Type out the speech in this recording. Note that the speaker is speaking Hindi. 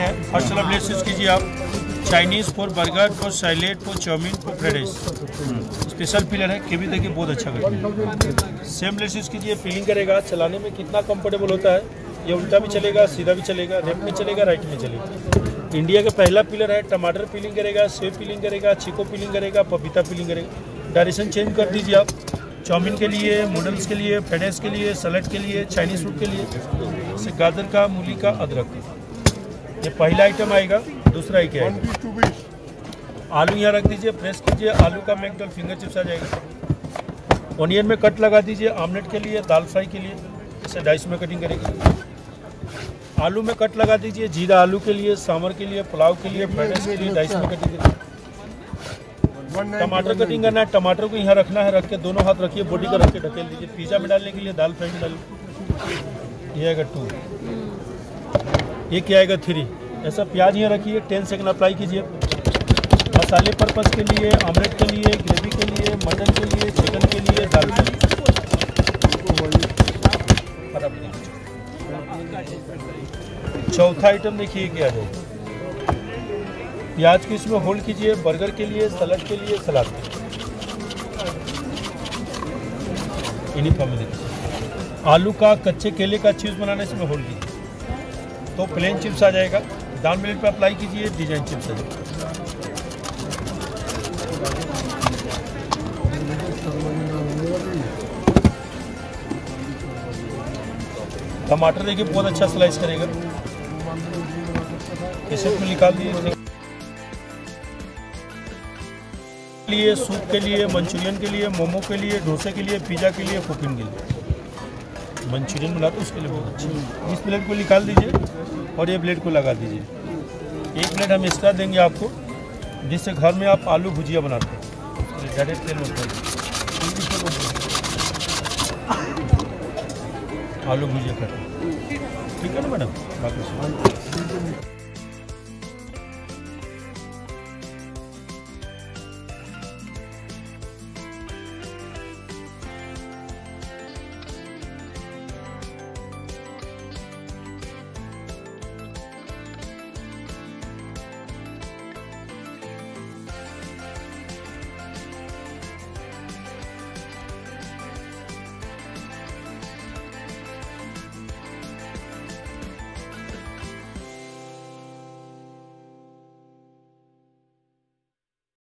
है। फर्स्ट वाला प्लेट यूज़ कीजिए आप। Chinese for burger, for salad, for chowmein, for fried rice. Special peeler है, केवी देखिए बहुत अच्छा करता है। सेम प्लेट यूज़ कीजिए, पीलिंग करेगा। चलाने में कितना कंफर्टेबल होता है। ये उल्टा भी चलेगा, सीधा भी चलेगा, लेफ्ट में चलेगा, राइट में चलेगा। इंडिया का पहला पिलर है। टमाटर पीलिंग करेगा, सेब पीलिंग करेगा, चीको पीलिंग करेगा, पपीता पीलिंग करेगा। डायरेक्शन चेंज कर दीजिए आप। चाउमीन के लिए, नूडल्स के लिए, फ्राइड राइस के लिए, सलाद के लिए, चाइनीज़ फूड के लिए। जैसे गाजर का, मूली का, अदरक का। ये पहला आइटम आएगा। दूसरा ही क्या है, आलू यहाँ रख दीजिए, प्रेस कीजिए। आलू का मैकडल फिंगर चिप्स आ जाएगा। ऑनियन में कट लगा दीजिए, आमलेट के लिए, दाल फ्राई के लिए। इसे डाइस में कटिंग करेगी। आलू में कट लगा दीजिए, जीरा आलू के लिए, सांभर के लिए, पुलाव के लिए, फ्राइड राइस के लिए, डाइस में कटिंग करिए। टमाटर कटिंग करना है, टमाटर को यहाँ रखना है, रख के दोनों हाथ रखिए, बॉडी का रख के ढकेल दीजिए। पिज़्ज़ा में डालने के लिए, दाल फ्राई में डालिए। ये आएगा 2, ये क्या आएगा 3। ऐसा प्याज यहाँ रखिए, 10 सेकंड अप्लाई कीजिए। मसाले पर्पज़ के लिए, आमलेट के लिए, ग्रेवी के लिए, मटन के लिए, चिकन के लिए, दाल फ्राई। चौथा आइटम देखिए क्या है। प्याज को इसमें होल्ड कीजिए, बर्गर के लिए, सलाद के लिए, सलाद के लिए। यूनिफॉर्म में देखिए। आलू का, कच्चे केले का चिप्स बनाने इसमें होल्ड कीजिए तो प्लेन चिप्स आ जाएगा। दाल मिनट पे अप्लाई कीजिए, डिजाइन चिप्स आ जाएगा। टमाटर देखिए बहुत अच्छा स्लाइस करेगा। इसे में निकाल दिए। लिए सूप के लिए, मंचूरियन के लिए, मोमो के लिए, डोसे के लिए, पिज़्ज़ा के लिए, कुकिंग के लिए। मंचूरियन बनाते उसके लिए बहुत अच्छा। इस प्लेट को निकाल दीजिए और ये प्लेट को लगा दीजिए। एक प्लेट हम एक्स्ट्रा देंगे आपको, जिससे घर में आप आलू भुजिया बनाते हैं। डायरेक्ट तेल में आलू भुजिया करते हैं। ठीक है ना मैडम? बाकी